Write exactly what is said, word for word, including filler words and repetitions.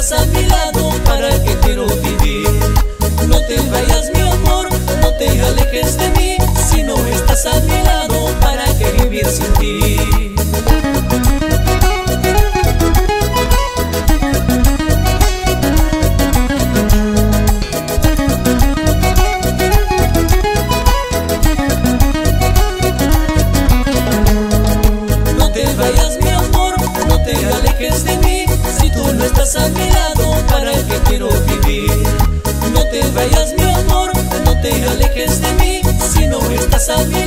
estás a mi lado, ¿para qué quiero vivir? No te vayas mi amor, no te alejes de mí. Si no estás a mi lado, ¿para qué vivir sin ti? No te vayas mi amor, no te alejes de mí. Si tú no estás a mi lado, ¿para qué quiero vivir? No te vayas mi amor, no te alejes de mí. Si no estás a mi